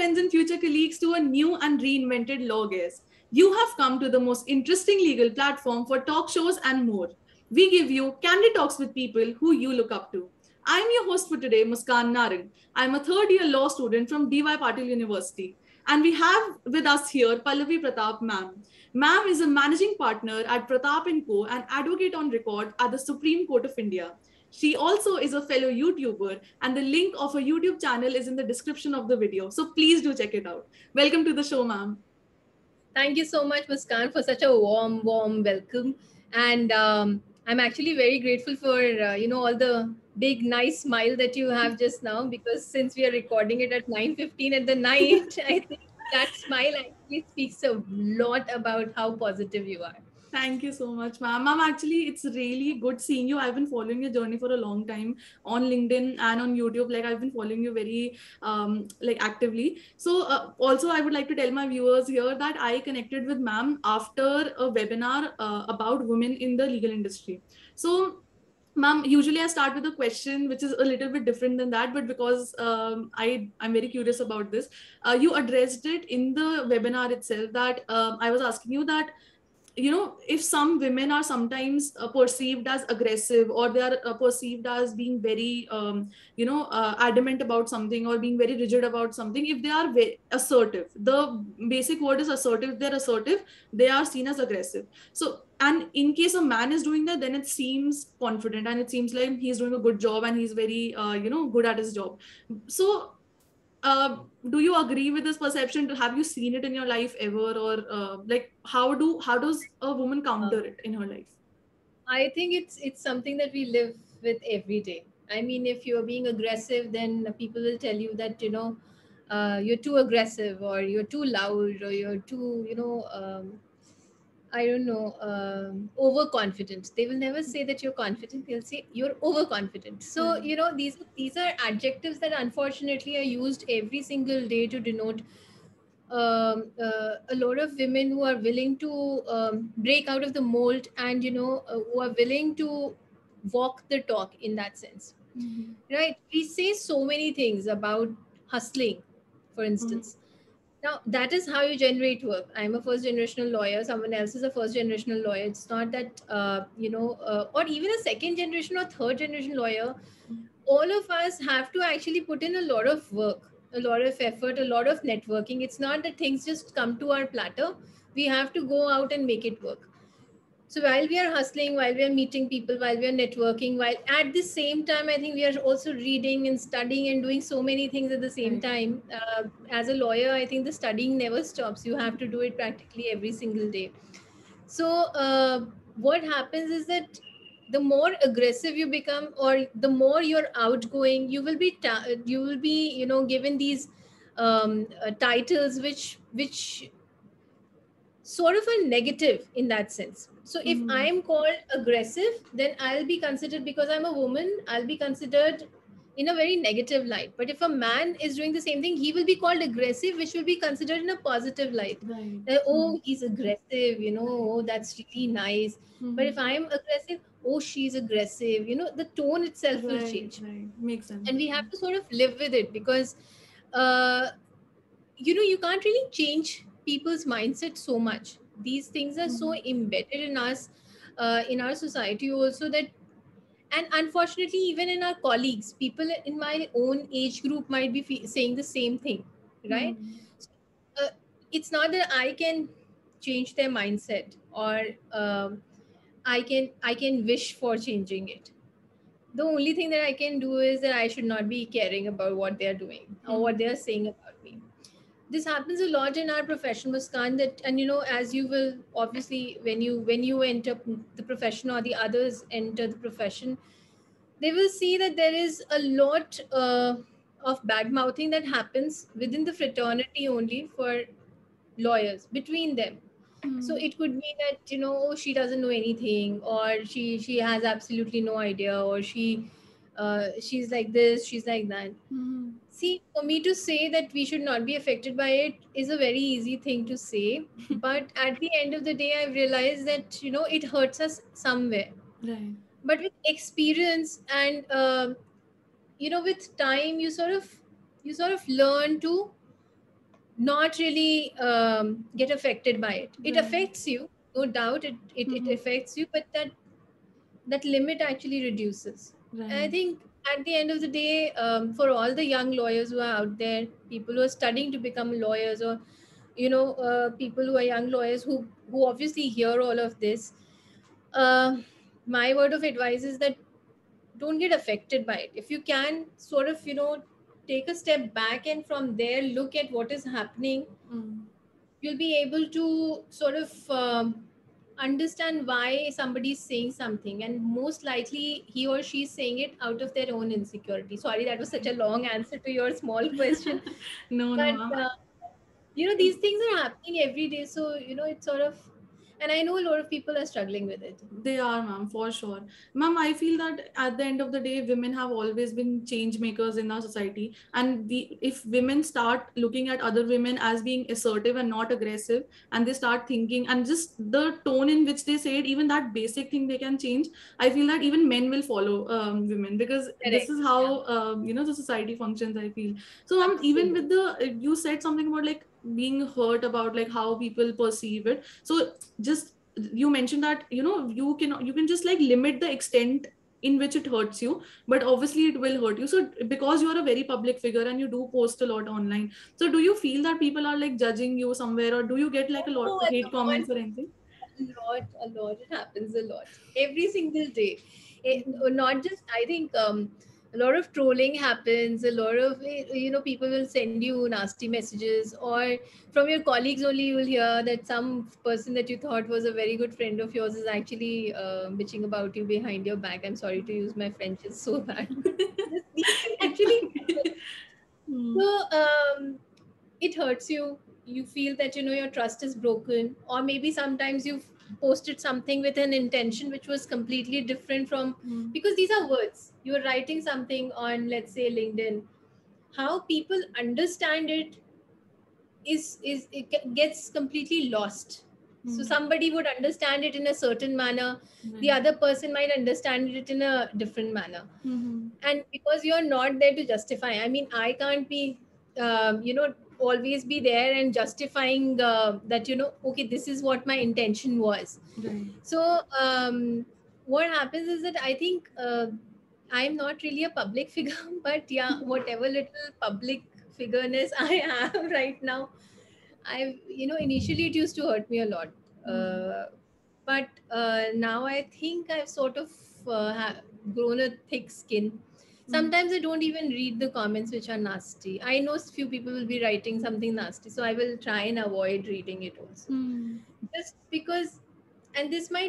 friends and future colleagues, to a new and reinvented law guest. You have come to the most interesting legal platform for talk shows and more. We give you candid talks with people who you look up to. I'm your host for today, Muskan Narang. I'm a third year law student from DY Patil University. And we have with us here Pallavi Pratap ma'am. Ma'am is a managing partner at Pratap & Co. and advocate on record at the Supreme Court of India. She also is a fellow YouTuber, and the link of her YouTube channel is in the description of the video. So please do check it out. Welcome to the show, ma'am. Thank you so much, Muskan, for such a warm welcome. And I'm actually very grateful for all the big nice smile that you have just now, because since we are recording it at 9:15 at the night, I think that smile actually speaks a lot about how positive you are. Thank you so much, ma'am. Ma'am, actually, it's really good seeing you. I've been following your journey for a long time on LinkedIn and on YouTube. Like, I've been following you very actively. So also, I would like to tell my viewers here that I connected with ma'am after a webinar about women in the legal industry. So ma'am, usually I start with a question which is a little bit different than that, but because I'm very curious about this, you addressed it in the webinar itself that I was asking you that, you know, if some women are sometimes perceived as aggressive, or they are perceived as being very adamant about something, or being very rigid about something, if they are very assertive, the basic word is assertive, if they're assertive, they are seen as aggressive. So, and in case a man is doing that, then it seems confident, and it seems like he's doing a good job, and he's very good at his job. So do you agree with this perception? Have you seen it in your life ever, or how does a woman Uh, counter it in her life? I think it's something that we live with every day. I mean, if you're being aggressive, then people will tell you that you're too aggressive, or you're too loud, or you're too I don't know, overconfident. They will never say that you're confident. They'll say you're overconfident. So Right. these are adjectives that unfortunately are used every single day to denote a lot of women who are willing to break out of the mold, and who are willing to walk the talk in that sense. Mm-hmm. Right? We say so many things about hustling, for Mm-hmm. instance. Now, that is how you generate work. I'm a first generational lawyer. Someone else is a first generational lawyer. It's not that, or even a second generation or third generation lawyer. All of us have to actually put in a lot of work, a lot of effort, a lot of networking. It's not that things just come to our platter. We have to go out and make it work. So while we are hustling, while we are meeting people, while we are networking, while at the same time, I think we are also reading and studying and doing so many things at the same Right. time. As a lawyer, I think the studying never stops. You have to do it practically every single day. So what happens is that the more aggressive you become, or the more you're outgoing, you will be given these titles which sort of a negative in that sense. So if I Mm-hmm. am called aggressive, then I'll be considered, because I'm a woman, I'll be considered in a very negative light. But if a man is doing the same thing, he will be called aggressive, which will be considered in a positive light. Right. Oh, he's aggressive, oh, that's really nice. But if Mm-hmm. I am aggressive, oh, she's aggressive, the tone itself will Right. change. Right. Makes sense. And we have to sort of live with it, because uh, you can't really change people's mindset so much. These things are so Mm-hmm. embedded in us, in our society also, that, and unfortunately even in our colleagues, people in my own age group might be saying the same thing, right? Mm-hmm. So, uh, it's not that I can change their mindset, or I can wish for changing it. The only thing that I can do is that I should not be caring about what they are doing or what they Mm-hmm. are saying about me. This happens a lot in our profession, Muskan, that, and as you will obviously, when you enter the profession, or the others enter the profession, they will see that there is a lot of bad mouthing that happens within the fraternity only for lawyers between them. So Mm-hmm. it could be that, oh, she doesn't know anything, or she has absolutely no idea, or she's like this, she's like that. Mm-hmm. See, for me to say that we should not be affected by it is a very easy thing to say. But at the end of the day, I've realized that, it hurts us somewhere. Right. But with experience, and, with time, you sort of learn to not really get affected by it. It Right. affects you, no doubt. It Mhm. affects you, but that limit actually reduces. And I Right. think at the end of the day, for all the young lawyers who are out there, people who are studying to become lawyers, or people who are young lawyers who obviously hear all of this, uh, my word of advice is that don't get affected by it. If you can sort of take a step back and from there look at what is happening, Mm. you'll be able to sort of understand why somebody is saying something, and most likely he or she is saying it out of their own insecurity. Sorry, that was such a long answer to your small question, No, no, but ma'am. these things are happening every day, so it's sort of, and I know a lot of people are struggling with it. They are, ma'am, for sure. Ma'am, I feel that at the end of the day, women have always been change makers in our society. And if women start looking at other women as being assertive and not aggressive, and they start thinking, and just the tone in which they say it, even that basic thing they can change, I feel that even men will follow women, because this Correct. is Yeah, how, the society functions, I feel. So, even with absolutely. you said something about like being hurt about like how people perceive it. So, just you mentioned that you can just like limit the extent in which it hurts you, but obviously it will hurt you. So because you are a very public figure and you do post a lot online, so do you feel that people are like judging you somewhere, or do you get like a lot Oh, of a hate lot. comments or anything? A lot. It happens a lot every single day. Not just, I think, a lot of trolling happens. A lot of people will send you nasty messages, or from your colleagues only you will hear that some person that you thought was a very good friend of yours is actually bitching about you behind your back. I'm sorry to use my French; it's so bad. These things It's actually happen. okay. Hmm. So it hurts you. You feel that your trust is broken, or maybe sometimes you've posted something with an intention which was completely different from, Hmm. because these are words. You're writing something on, let's say, LinkedIn. How people understand it is gets completely lost. So Hmm. somebody would understand it in a certain manner, the Right. other person might understand it in a different manner. Hmm. And because you're not there to justify, I mean, I can't be always be there and justifying that, okay, this is what my intention was. Right. So what happens is that I think I'm not really a public figure, but yeah, whatever little public figureness I have right now, I've, initially it used to hurt me a lot. Hmm. But now I think I've sort of grown a thick skin. Hmm. Sometimes I don't even read the comments which are nasty. I know few people will be writing something nasty, so I will try and avoid reading it also. Hmm. Just because, and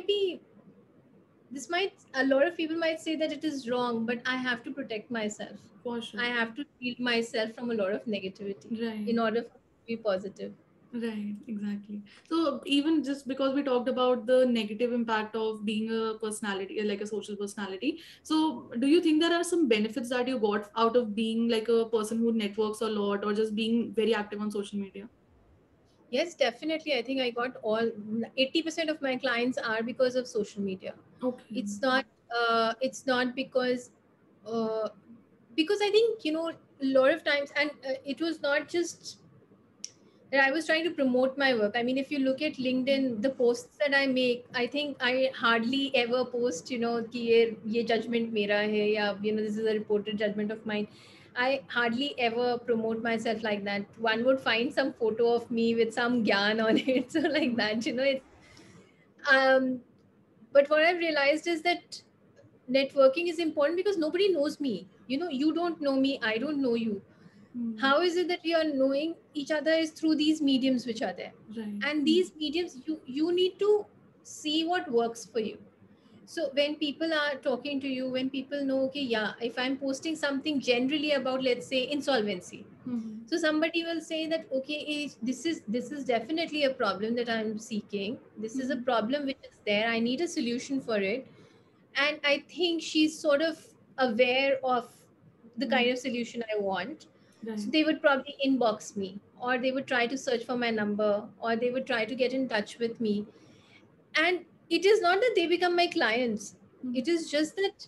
this might, a lot of people might say that it is wrong, but I have to protect myself. For I sure. have to shield myself from a lot of negativity in Right. order for me to be positive. Right, exactly. So even just because we talked about the negative impact of being a personality, like a social personality, so do you think there are some benefits that you got out of being like a person who networks a lot, or just being very active on social media? Yes, definitely. I think I got all 80% of my clients are because of social media. Okay. It's not uh, because I think, a lot of times, and it was not just that I was trying to promote my work. I mean, if you look at LinkedIn, the posts that I make, I think I hardly ever post, कि ये judgment मेरा है, या this is a reported judgment of mine. I hardly ever promote myself like that. One would find some photo of me with some gyan on it, so like Mhm. that. It's um. But what I've realized is that networking is important because nobody knows me. You don't know me, I don't know you. Hmm. How is it that we are knowing each other is through these mediums which are there, Right. and these mediums, you need to see what works for you. So when people are talking to you, when people know, okay, yeah, if I'm posting something generally about, let's say, insolvency, Hmm. so somebody will say that, okay, this is definitely a problem that I'm seeking. This is a Hmm. problem which is there, I need a solution for it. And I think she's sort of aware of the kind Hmm. of solution I want. So Right. they would probably inbox me, or they would try to search for my number, or they would try to get in touch with me. And it is not that they become my clients, Hmm. it is just that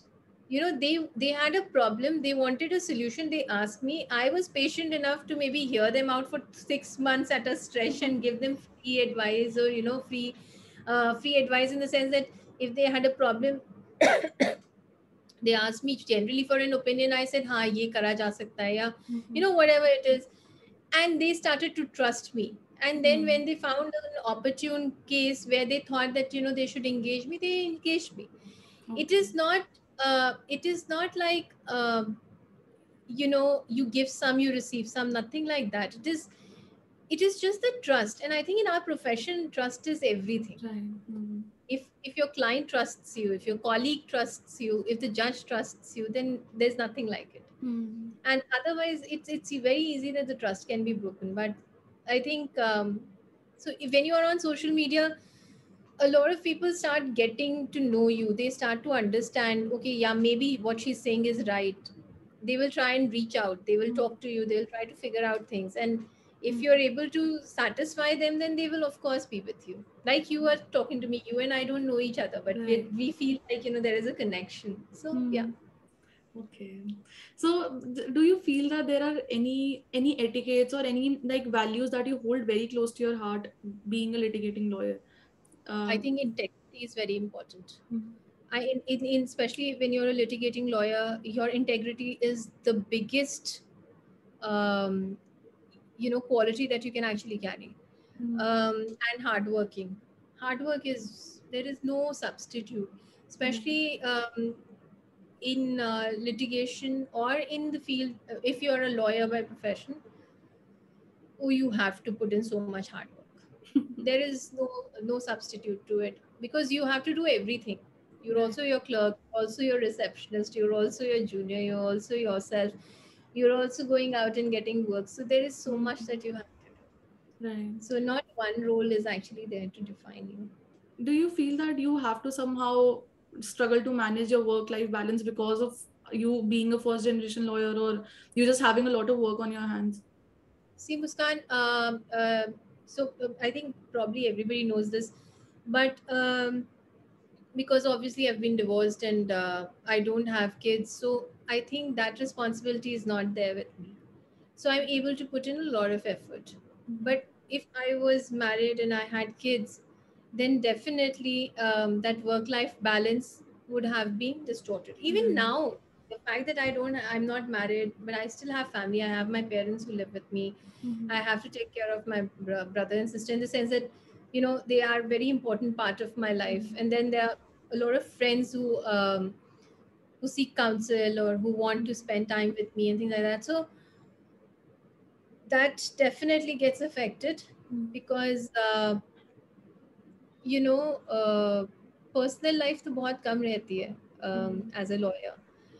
you know, they had a problem, they wanted a solution, they asked me. I was patient enough to maybe hear them out for 6 months at a stretch and give them free advice, or you know, free advice in the sense that if they had a problem, they asked me generally for an opinion. I said, ha, ye kara ja sakta hai, ya, you know, whatever it is. And they started to trust me. And then when they found an opportune case where they thought that, you know, they should engage me, they engaged me. It Okay. is not it is not like you know, you give some, you receive some, nothing like that. It is just the trust. And I think in our profession, trust is everything. Right. If your client trusts you, if your colleague trusts you, if the judge trusts you, then there's nothing like it. And otherwise it's very easy that the trust can be broken. But I think so if, when you are on social media, a lot of people start getting to know you, they start to understand, okay, yeah, maybe what she's saying is right. They will try and reach out, they will talk to you, they'll try to figure out things. And if you're able to satisfy them, then they will of course be with you. Like you are talking to me, you and I don't know each other, but Right. we feel like, you know, there is a connection. So yeah. Okay. So do you feel that there are any etiquettes or any like values that you hold very close to your heart being a litigating lawyer? I Uh, think integrity is very important. mm, In especially when you're a litigating lawyer, your integrity is the biggest, um, you know, quality that you can actually carry. And hardworking. Hard work is, there is no substitute, right. especially in litigation or in the field. If you're a lawyer by profession, oh, you have to put in so much hard work. There is no substitute to it, because you have to do everything. You're Right. also your clerk, also your receptionist, you're also your junior, you're also yourself, you're also going out and getting work. So there is so much that you have to do. Right. So not one role is actually there to define you. Do you feel that you have to somehow struggle to manage your work-life balance because of you being a first generation lawyer, or you just having a lot of work on your hands? See, Muskan, I think probably everybody knows this, but because obviously I've been divorced and I don't have kids, so I think that responsibility is not there with me. So I'm able to put in a lot of effort. But if I was married and I had kids, then definitely that work life balance would have been distorted. Even Right. now, the fact that I'm not married, but I still have family, I have my parents who live with me. I have to take care of my brother and sister, in the sense that, you know, they are very important part of my life. And then there are a lot of friends who seek counsel or who want to spend time with me and things like that. So that definitely gets affected, because you know, personal life तो बहुत कम रहती है as a lawyer.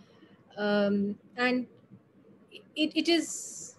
And it is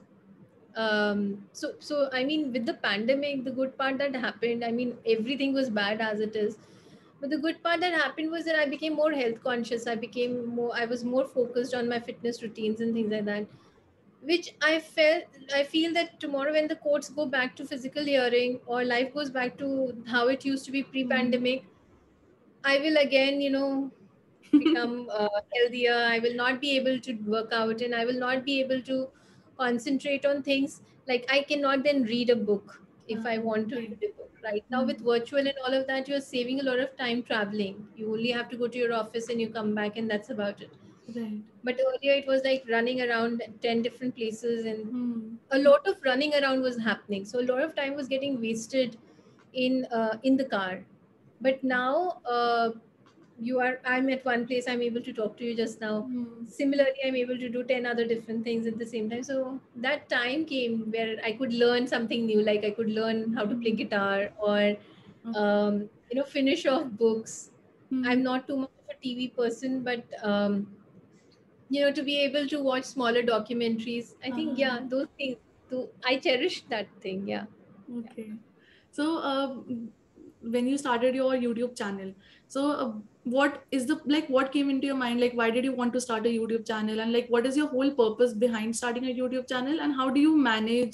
so I mean, with the pandemic, the good part that happened, I mean, everything was bad as it is, but the good part that happened was that I became more health conscious. I was more focused on my fitness routines and things like that, which I feel that tomorrow when the courts go back to physical hearing, or life goes back to how it used to be pre-pandemic, I will again, you know, become healthier. I will not be able to work out, and I will not be able to concentrate on things. Like I cannot then read a book if I want to Right. read a book. Right now, with virtual and all of that, you're saving a lot of time traveling. You only have to go to your office and you come back, and that's about it. Right. But earlier, it was like running around 10 different places, and Hmm. a lot of running around was happening. So a lot of time was getting wasted in the car. But now I'm at one place, I'm able to talk to you just now. Similarly, I'm able to do 10 other different things at the same time. So that time came where I could learn something new, like I could learn how to play guitar, or Okay. you know, finish off books. I'm Hmm. not too much of a TV person, but you know, to be able to watch smaller documentaries, I think, yeah, those things, I cherish that thing. Yeah. Yeah. Okay. So, when you started your YouTube channel, so what is the like what came into your mind? Like, why did you want to start a YouTube channel, and like what is your whole purpose behind starting a YouTube channel, and how do you manage?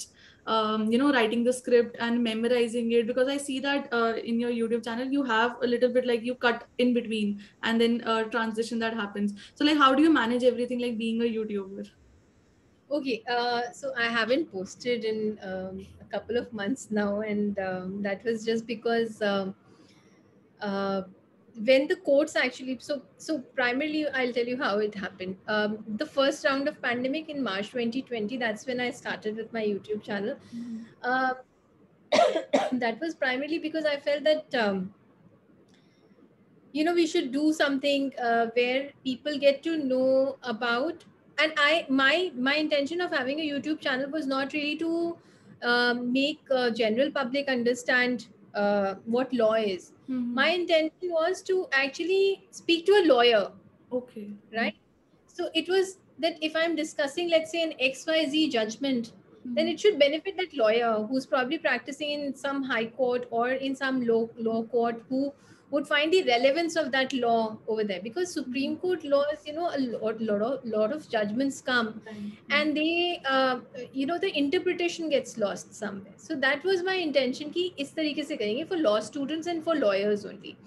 writing the script and memorizing it? Because I see that in your YouTube channel you have a little bit like you cut in between and then transition that happens. So like how do you manage everything like being a YouTuber? Okay, so I haven't posted in a couple of months now, and that was just because uh, when the courts actually, so primarily I'll tell you how it happened. The first round of pandemic in March 2020, that's when I started with my YouTube channel. Uh, that was primarily because I felt that we should do something where people get to know about. And my intention of having a YouTube channel was not really to make general public understand what law is. My intention was to actually speak to a lawyer, Okay. right? So it was that if I'm discussing, let's say, an XYZ judgment, then it should benefit that lawyer who's probably practicing in some high court or in some law court, who would find the relevance of that law over there. Because Supreme Court laws, a lot of judgments come, and they the interpretation gets lost somewhere. So that was my intention ki is tarike se karenge for law students and for lawyers only.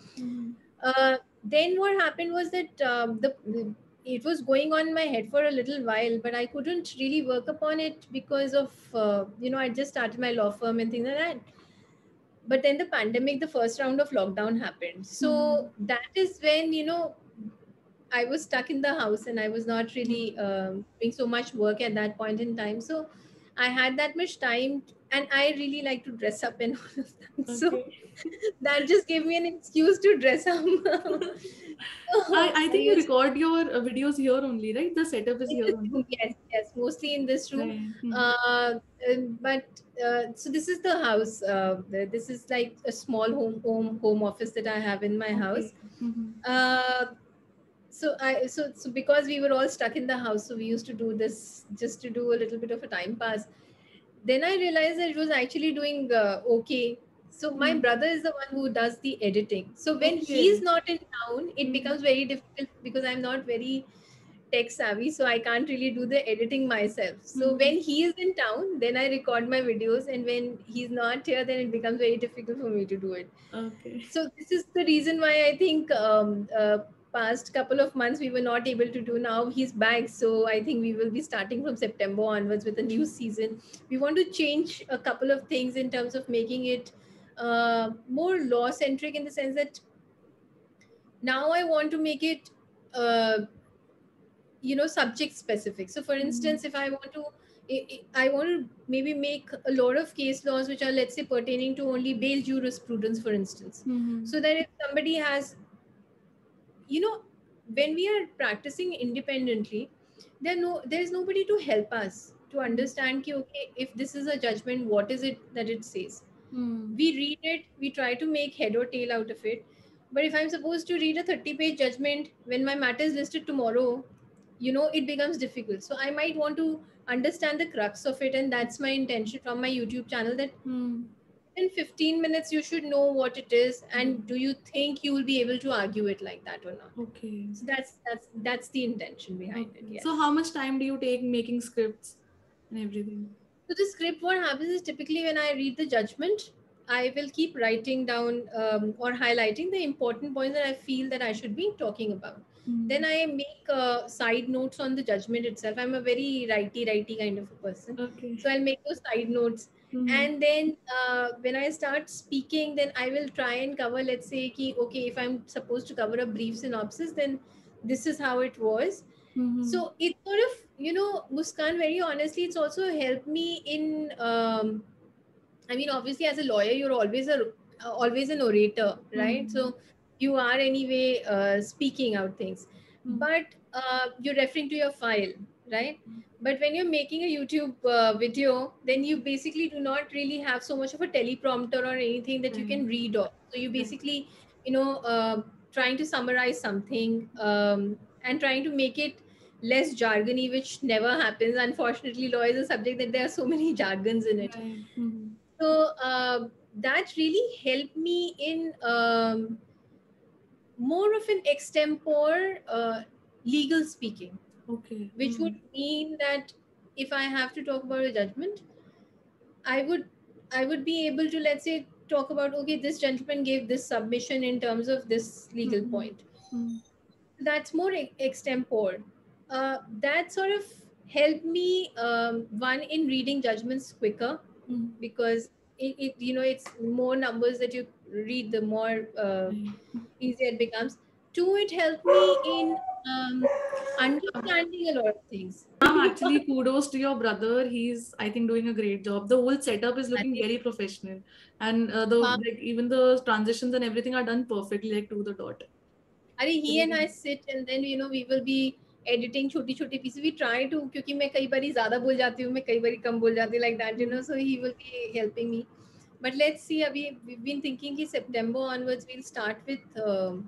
Then what happened was that it was going on in my head for a little while, but I couldn't really work upon it because of I just started my law firm and things like that. But then the pandemic, the first round of lockdown happened. So that is when I was stuck in the house and I was not really doing so much work at that point in time. So I had that much time, and I really like to dress up and all of that. So that just gave me an excuse to dress up. I think you record your videos here only, right? The setup is In here this only. room, yes, mostly in this room. Right. But so this is the house. This is like a small home office that I have in my house. Uh, so because we were all stuck in the house, so we used to do this just to do a little bit of a time pass. Then I realized that it was actually doing okay. So my brother is the one who does the editing. So when he's not in town, it becomes very difficult because I'm not very tech savvy, so I can't really do the editing myself. So when he is in town, then I record my videos, and when he's not here, then it becomes very difficult for me to do it. Okay. So this is the reason why I think past couple of months we were not able to do. Now he's back, so I think we will be starting from September onwards with a new season. We want to change a couple of things in terms of making it more law centric, in the sense that now I want to make it subject specific. So for instance, if I want to I want to maybe make a lot of case laws which are, let's say, pertaining to only bail jurisprudence, for instance. So that if somebody has, when we are practicing independently, there's nobody to help us to understand ki, okay, if this is a judgment, what is it that it says. We read it, we try to make head or tail out of it. But if I'm supposed to read a 30-page judgment when my matter is listed tomorrow, it becomes difficult. So I might want to understand the crux of it, and that's my intention from my YouTube channel, that in 15 minutes you should know what it is, and do you think you will be able to argue it like that or not. Okay. So that's the intention behind it. Yes. So how much time do you take making scripts and everything? So the script, what happens is, typically when I read the judgment, I will keep writing down or highlighting the important points that I feel that I should be talking about. Then I make side notes on the judgment itself. I'm a very righty kind of a person. So I'll make those side notes. And then when I start speaking, then I will try and cover, let's say, okay, if I'm supposed to cover a brief synopsis, then this is how it was. So it sort of, Muskan, very honestly, it's also helped me in, obviously as a lawyer, you're always an orator, right? So you are anyway speaking out things, but you're referring to your file, right? But when you're making a YouTube video, then you basically do not really have so much of a teleprompter or anything that you can read off. So you basically, trying to summarize something and trying to make it less jargony, which never happens. Unfortunately, law is a subject that there are so many jargons in it. So that really helped me in more of an extempore legal speaking. Okay. Which would mean that if I have to talk about a judgment, I would be able to, let's say, talk about, okay, this gentleman gave this submission in terms of this legal Mm-hmm. point. Mm-hmm. That's more extempore. That sort of helped me, one, in reading judgments quicker, because it you know, it's more numbers that you read, the more easier it becomes. Two, it helped me in understanding a lot of things. Actually, kudos to your brother. He's, I think, doing a great job. The whole setup is I looking think, very professional, and the uh, like even the transitions and everything are done perfectly, like to the dot. अरे he and I sit, and then we will be editing छोटी छोटी pieces. We try to, क्योंकि मैं कई बारी ज़्यादा बोल जाती हूँ, मैं कई बारी कम बोल जाती हूँ, like that, so he will be helping me. But let's see, अभी we've been thinking कि September onwards we'll start with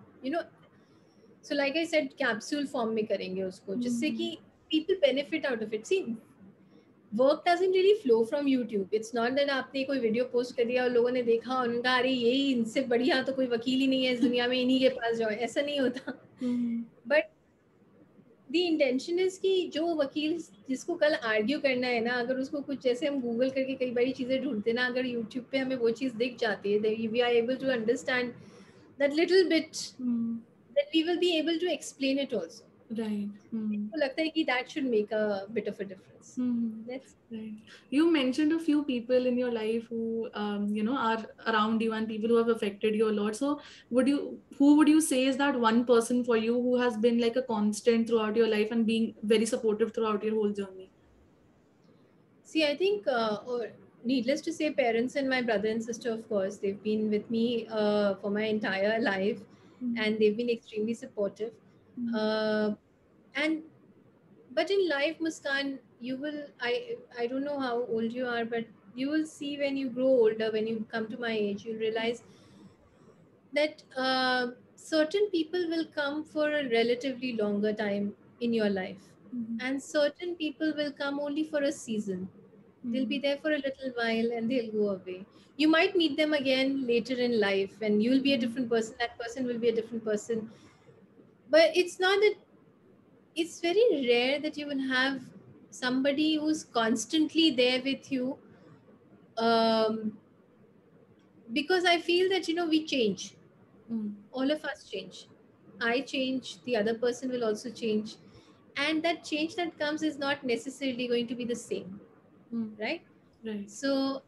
so like I said, capsule form में करेंगे उसको, जिससे कि people benefit out of it. See, work doesn't really flow from YouTube. It's not that आपने कोई video post कर दिया और लोगों ने देखा और उनका, अरे यही इनसे बढ़िया तो कोई वकील ही नहीं है इस दुनिया में, इन्हीं के पास जाओ, ऐसा नहीं होता. बट द इंटेंशन इज कि जो वकील जिसको कल आर्ग्यू करना है ना, अगर उसको कुछ, जैसे हम गूगल करके कई बारी चीजें ढूंढते ना, अगर यूट्यूब पे हमें वो चीज दिख जाती है, we are able to understand that little bit, that we will be able to explain it also. Right. मुझको लगता है कि that should make a bit of a difference. Let's. Right. You mentioned a few people in your life who, are around you and people who have affected you a lot. So, who would you say is that one person for you who has been like a constant throughout your life and being very supportive throughout your whole journey? See, I think, or needless to say, parents and my brother and sister, of course, they've been with me for my entire life, and they've been extremely supportive. Uh, and but in life, Muskan, you will, I don't know how old you are, but you will see when you grow older, when you come to my age, you'll realize that certain people will come for a relatively longer time in your life, and certain people will come only for a season. They'll be there for a little while and they'll go away. You might meet them again later in life and you'll be a different person, that person will be a different person. But it's not that, it's very rare that you will have somebody who's constantly there with you, um, because I feel that we change. All of us change. I change, the other person will also change, and that change that comes is not necessarily going to be the same, right? Right. So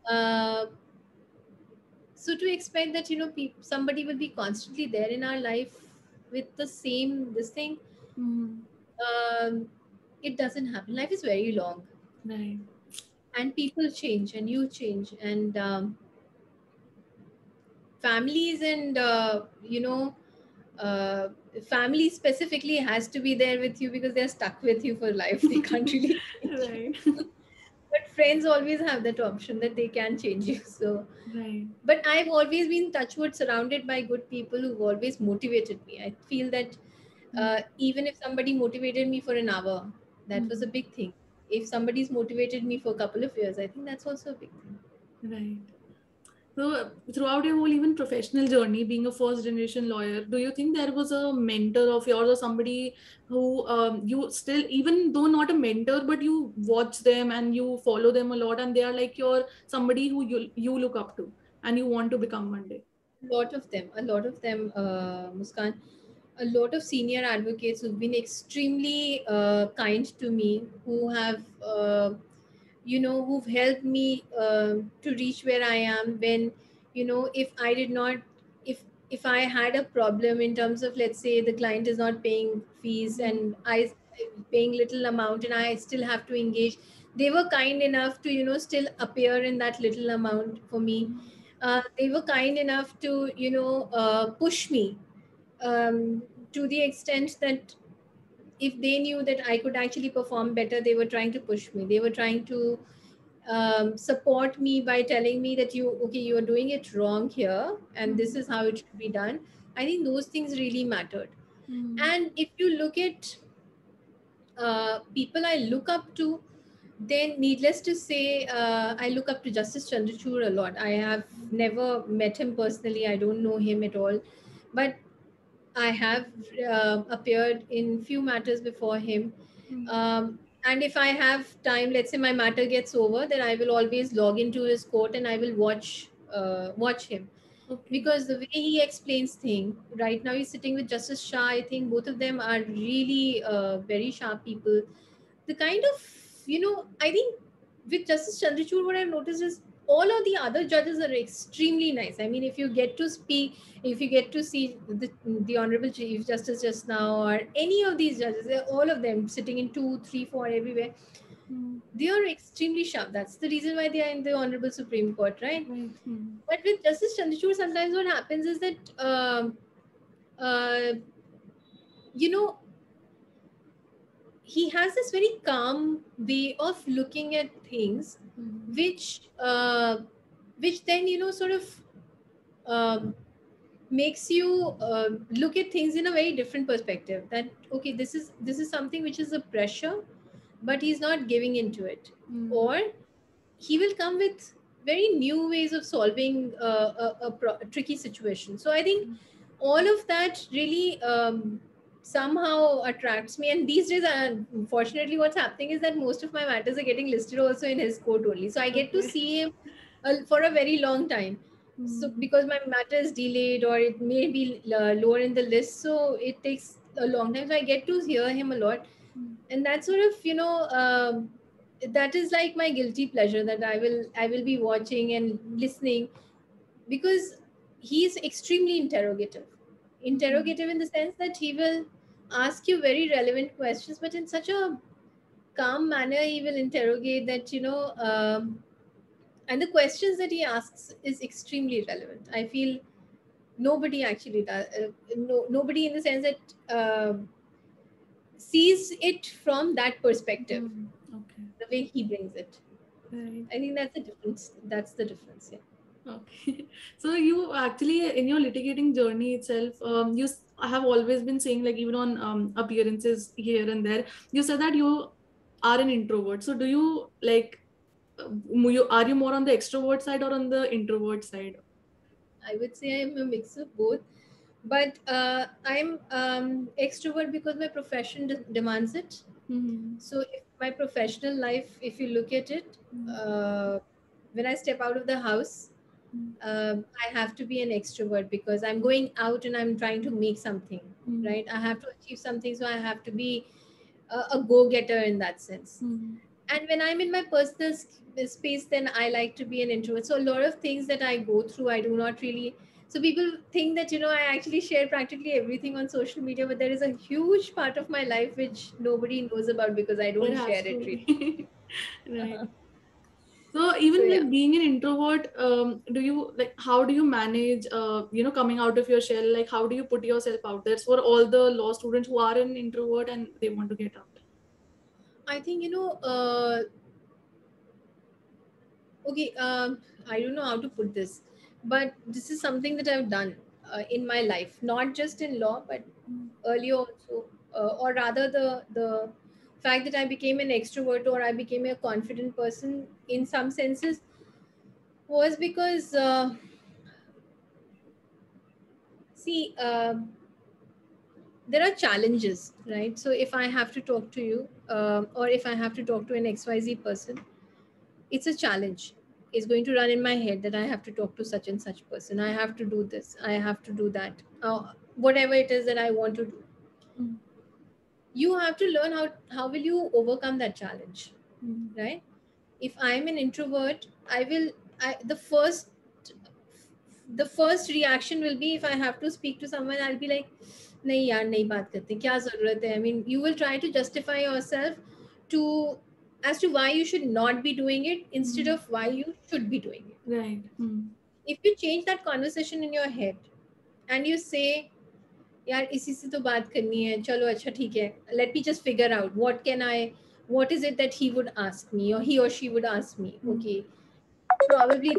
so to expect that somebody will be constantly there in our life with the same this thing, um, it doesn't happen. Life is very long, Right. and people change and you change, and families and uh, family specifically has to be there with you because they're stuck with you for life. They can't really change you. Right. But friends always have that option that they can change you. So Right. but I've always been touchwood surrounded by good people who've always motivated me. I feel that even if somebody motivated me for an hour, that was a big thing. If somebody's motivated me for a couple of years, I think that's also a big thing. Right. So, throughout your whole even professional journey, being a first generation lawyer, do you think there was a mentor of yours or somebody who you still, even though not a mentor, but you watch them and you follow them a lot, and they are like your somebody who you look up to and you want to become one day? A lot of them, Muskan, a lot of senior advocates who've been extremely kind to me, who have, who've helped me to reach where I am. When, if I did not, if I had a problem in terms of, let's say, the client is not paying fees and I paying little amount and I still have to engage, they were kind enough to, still appear in that little amount for me. They were kind enough to push me, to the extent that if they knew that I could actually perform better, they were trying to push me. They were trying to support me by telling me that you are doing it wrong here and this is how it should be done. I think those things really mattered. And if you look at people I look up to, then needless to say, I look up to Justice Chandrachud a lot. I have never met him personally. I don't know him at all, but I have appeared in few matters before him. And if I have time, let's say my matter gets over, then I will always log into his court and I will watch him, Okay. because the way he explains things. Right now he's sitting with Justice Shah. I think both of them are really very sharp people. The kind of, I think with Justice Chandrachud, what I've noticed is all of the other judges are extremely nice. I mean, if you get to speak, if you get to see the Honorable Chief Justice just now, or any of these judges, all of them sitting in 2, 3, 4 everywhere, Hmm. they are extremely sharp. That's the reason why they are in the Honorable Supreme Court, right? Right. Hmm. But with Justice Chandrachud, sometimes what happens is that, uh, you know, he has this very calm way of looking at things, Hmm. which then, sort of um, makes you look at things in a very different perspective. That okay, this is something which is a pressure, but he's not giving into it, Hmm. or he will come with very new ways of solving a tricky situation. So I think all of that really somehow attracts me. And these days, unfortunately, what's happening is that most of my matters are getting listed also in his court only. So I get to Okay. see him for a very long time. So Hmm. because my matter is delayed or it may be lower in the list, so it takes a long time. So I get to hear him a lot, Hmm. and that sort of, that is like my guilty pleasure, that I will be watching and listening, because he's extremely Hmm. interrogative in the sense that he will ask you very relevant questions, but in such a calm manner he will interrogate that, and the questions that he asks is extremely relevant. I feel nobody actually does, nobody in the sense that sees it from that perspective, Hmm. Okay. the way he brings it. Right. I think that's the difference. That's the difference. Yeah. Okay. So you actually, in your litigating journey itself, have always been saying, like, even on appearances here and there, you said that you are an introvert. So do you like, are you more on the extrovert side or on the introvert side? I would say I'm a mix of both, but I'm extrovert because my profession demands it. Mm-hmm. So if my professional life, if you look at it, uh, when I step out of the house, I have to be an extrovert because I'm going out and I'm trying to make something, Mm-hmm. right? I have to achieve something, so I have to be a go-getter in that sense. Mm-hmm. And when I'm in my personal space, then I like to be an introvert. So a lot of things that I go through, I do not really. So people think that, I actually share practically everything on social media, but there is a huge part of my life which nobody knows about because I There don't has share to it really. be. Right. Uh-huh. So So even yeah. like being an introvert, do you like, how do you manage coming out of your shell? Like, how do you put yourself out there for all the law students who are an introvert and they want to get out? I think, okay, I don't know how to put this, but this is something that I've done in my life, not just in law, but earlier also, or rather the fact that I became an extrovert or I became a confident person in some senses was because, see, there are challenges, right? So if I have to talk to you, or if I have to talk to an XYZ person, it's a challenge. It's going to run in my head that I have to talk to such and such person. I have to do this. I have to do that. Whatever it is that I want to do, Mm-hmm. you have to learn how will you overcome that challenge, right? If I'm an introvert, I will. The first reaction will be, if I have to speak to someone, I'll be like, नहीं यार नहीं बात करते क्या जरूरत है. I mean, you will try to justify yourself to as to why you should not be doing it instead Mm-hmm. of why you should be doing it. Right. Mm-hmm. If you change that conversation in your head and you say, यार इसी से तो बात करनी है, चलो अच्छा ठीक है, let me just figure out what is it that he would ask me or he or she would ask me. Okay, probably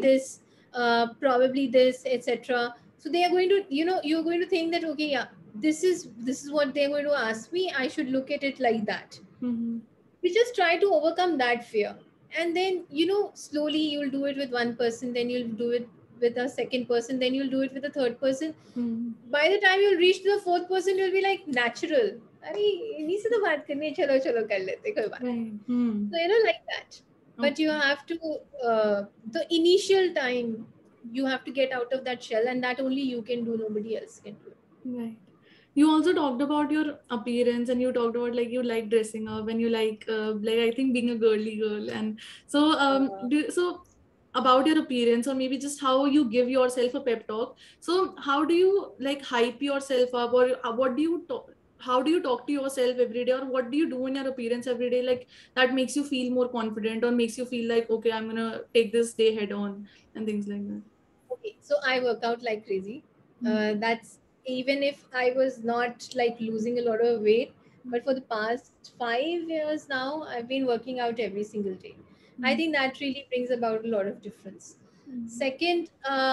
this, etc. So they are going to, you're going to think that, okay, yeah, this is what they're going to ask me, I should look at it like that. Mm-hmm. We just try to overcome that fear, and then, slowly you'll do it with one person, then you'll do it with a second person, then you'll do it with a third person. Mm-hmm. By the time you'll reach to the fourth person, you'll be like natural. अरे इन्हीं से तो बात करनी है, चलो चलो कर लेते, कोई बात नहीं. So you know, like that. But you have to the initial time you have to get out of that shell, and that only you can do, nobody else can do it. Right. You also talked about your appearance, and you talked about like you like dressing up and you like I think being a girly girl. And so so about your appearance, or maybe just how you give yourself a pep talk. So how do you like hype yourself up, or what do you talk? How do you talk to yourself every day, or what do you do in your appearance every day, like that makes you feel more confident, or makes you feel like, okay, I'm gonna take this day head on, and things like that? Okay, so I work out like crazy. That's even if I was not like losing a lot of weight, but for the past 5 years now, I've been working out every single day. I think that really brings about a lot of difference. Second,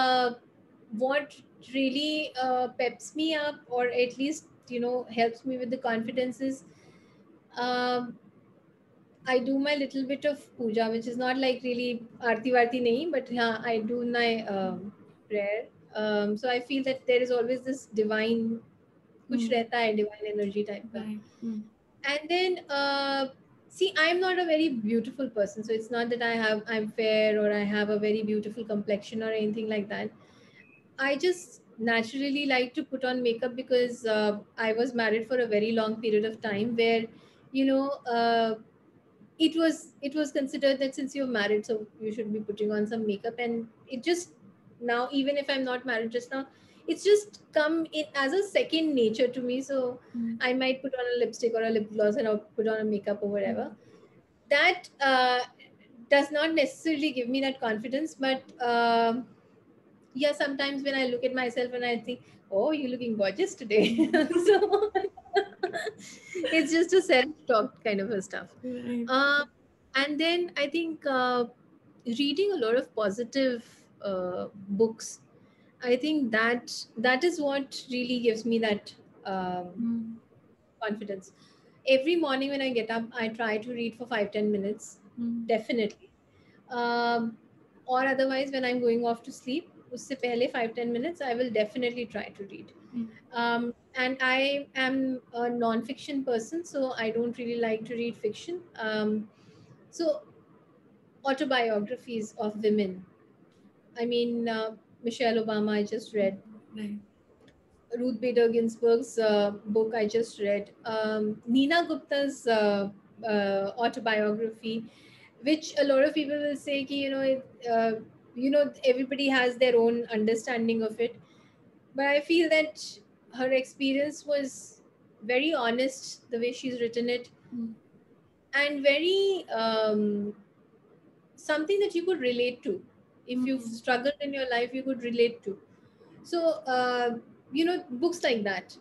what really peps me up, or at least helps me with the confidence, is um, I do my little bit of puja, which is not like really arti varti nahi, but yeah, I do my prayer. So I feel that there is always this divine, kuch rehta hai, divine energy type ka. Right. And then see, I'm not a very beautiful person, so it's not that I'm fair or I have a very beautiful complexion or anything like that. I just naturally like to put on makeup because I was married for a very long period of time where, you know, it was considered that since you're married, so you should be putting on some makeup. And it just, now, even if I'm not married just now, it's just come in as a second nature to me. So I might put on a lipstick or a lip gloss, and I'll put on a makeup or whatever. That does not necessarily give me that confidence, but yeah, sometimes when I look at myself and I think, oh, you're looking gorgeous today. So it's just a self-talk kind of a stuff. Right. And then I think reading a lot of positive books, I think that is what really gives me that confidence. Every morning when I get up, I try to read for 5-10 minutes, definitely. Or otherwise, when I'm going off to sleep, usse pehle 5-10 minutes, I will definitely try to read. And I am a non-fiction person, so I don't really like to read fiction. So autobiographies of women. I mean, Michelle Obama, I just read. Right. Ruth Bader Ginsburg's book, I just read. Nina Gupta's autobiography, which a lot of people will say, ki, everybody has their own understanding of it. But I feel that her experience was very honest, the way she's written it, and very something that you could relate to. If you've struggled in your life, you could relate to. So, books like that.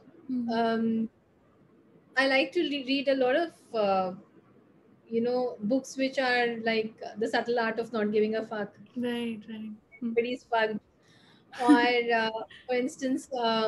I like to read a lot of, books which are like The Subtle Art of Not Giving a Fuck. Right. Right. Everybody's fucked. Or, for instance,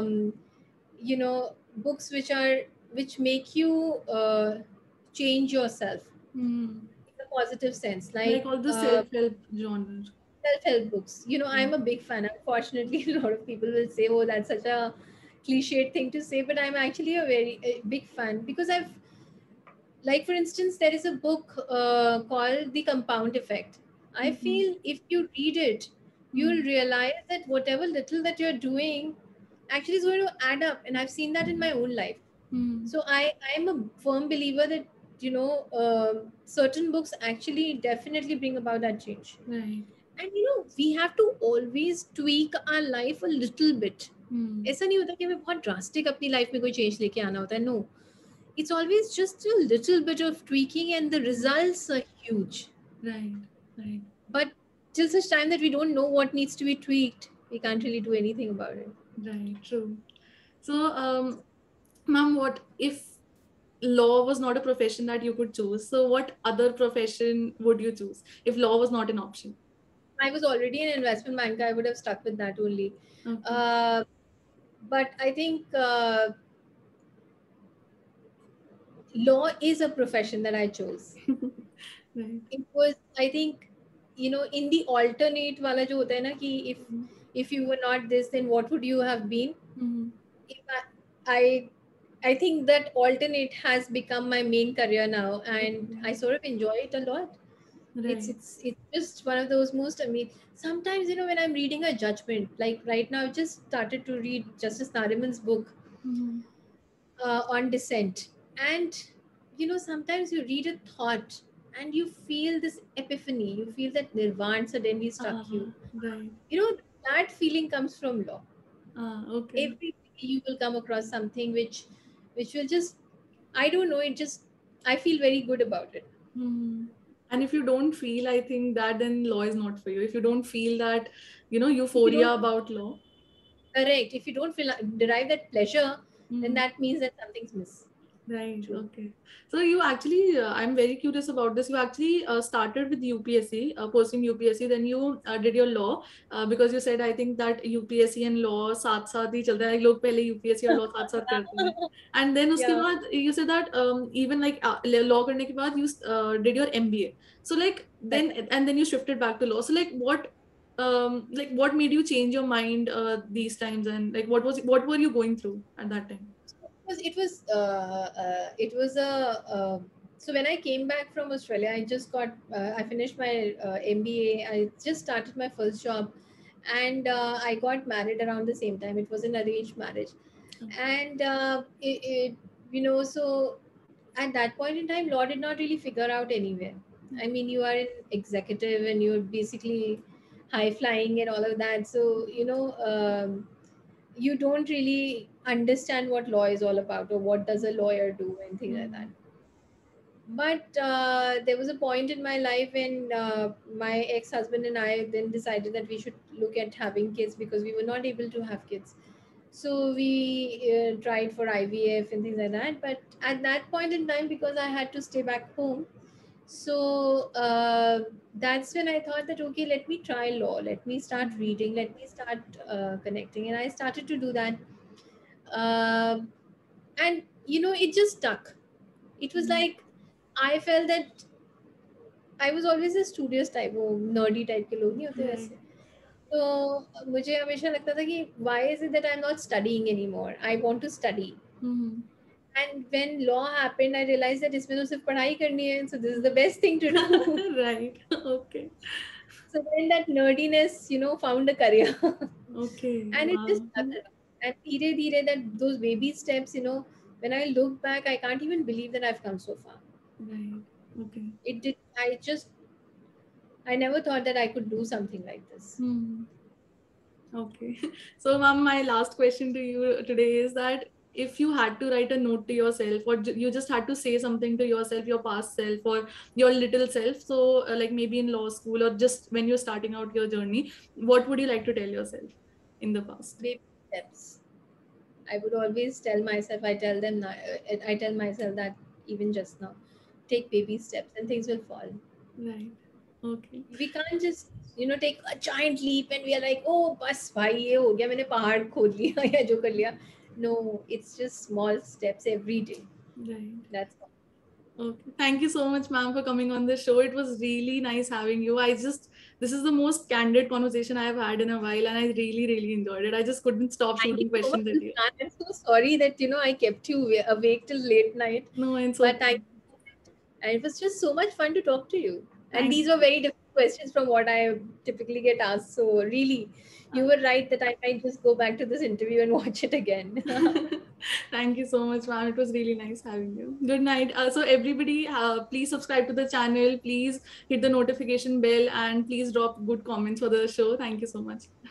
books which make you change yourself in a positive sense, Like like all the self-help genre. self-help books. I'm a big fan. Unfortunately, a lot of people will say, oh, that's such a cliched thing to say, but I'm actually a big fan, because like, for instance, there is a book called The Compound Effect. I feel if you read it, you'll realize that whatever little that you're doing actually is going to add up. And I've seen that in my own life. So I'm a firm believer that, certain books actually definitely bring about that change. Right. And we have to always tweak our life a little bit. ऐसा नहीं होता कि हमें बहुत drastic अपनी life में कोई change लेके आना होता है. No, it's always just a little bit of tweaking, and the results are huge. Right. Right. But till such time that we don't know what needs to be tweaked, we can't really do anything about it. Right. True. So, ma'am, what if law was not a profession that you could choose? So, what other profession would you choose if law was not an option? I was already an investment banker. I would have stuck with that only. Okay. But I think law is a profession that I chose. Right. It was, I think, in the alternate wala jo hota hai na, ki if you were not this, then what would you have been? If I I think that alternate has become my main career now, and I sort of enjoy it a lot. It's Right. it's just one of those most, I mean, sometimes, when I'm reading a judgment, like right now, I've just started to read Justice Nariman's book Mm-hmm. on dissent, and sometimes you read a thought and you feel this epiphany, you feel that nirvana suddenly struck you. Right. you know that feeling comes from law. Okay. Every day you will come across something which will just, I don't know, it just, I feel very good about it. Hmm. And if you don't feel, I think that then law is not for you. If you don't feel that, If you euphoria don't, about law. correct, if you don't feel derive that pleasure, then Hmm. that means that something's miss. Right. True. Okay. So you actually, I'm very curious about this. You actually started with UPSC, pursuing UPSC. Then you did your law because you said I think that UPSC and law साथ साथ ही चलता है. लोग पहले UPSC और law साथ साथ करते हैं. And then उसके Yeah. बाद you said that even like law करने के बाद you did your MBA. So like then and then you shifted back to law. So like what made you change your mind these times, and like what were you going through at that time? It was so when I came back from Australia, I finished my MBA. I just started my first job, and I got married around the same time. It was an arranged marriage, and so at that point in time, law did not really figure out anywhere. I mean, you are an executive and you're basically high flying and all of that. So you don't really understand what law is all about or what does a lawyer do and things like that. Mm. But there was a point in my life when my ex-husband and I then decided that we should look at having kids because we were not able to have kids. So we tried for IVF and things like that. But at that point in time, because I had to stay back home, so that's when I thought that, okay, let me try law, let me start reading, let me start connecting, and I started to do that. Um and it just stuck. It was Mm. like I felt that I was always a studious type, वो nerdy type के लोग नहीं होते Right. वैसे. तो मुझे हमेशा लगता था कि why is it that I'm not studying anymore? I want to study. Mm-hmm. And when law happened, I realized that इसमें तो सिर्फ पढ़ाई करनी है, so this is the best thing to do. Right. Okay. So then that nerdiness, found a career. Okay. And it just Wow. started. And धीरे धीरे that those baby steps, when I look back, I can't even believe that I've come so far. Right. Okay. It did. I never thought that I could do something like this. Hmm. Okay. So, ma'am, my last question to you today is that if you had to write a note to yourself, or you just had to say something to yourself, your past self, or your little self, so like maybe in law school or just when you're starting out your journey, what would you like to tell yourself in the past? Baby steps. I would always tell myself. I tell myself that even just now, take baby steps and things will fall. Right. Okay. We can't just take a giant leap and we are like, oh बस भाई ये हो गया, मैंने पहाड़ खोद लिया या जो कर लिया. No, it's just small steps every day. Right. That's all. Okay. Thank you so much, ma'am, for coming on the show. It was really nice having you. This is the most candid conversation I have had in a while, and I really, really enjoyed it. I just couldn't stop Thank you shooting so much, questions at you. Muskan. I'm so sorry that I kept you awake till late night, No, it's but okay. and it was just so much fun to talk to you. And Thank these were very different questions from what I typically get asked. So really, you were right that I might just go back to this interview and watch it again. Thank you so much, ma'am. It was really nice having you. Good night. So everybody, please subscribe to the channel. Please hit the notification bell and please drop good comments for the show. Thank you so much.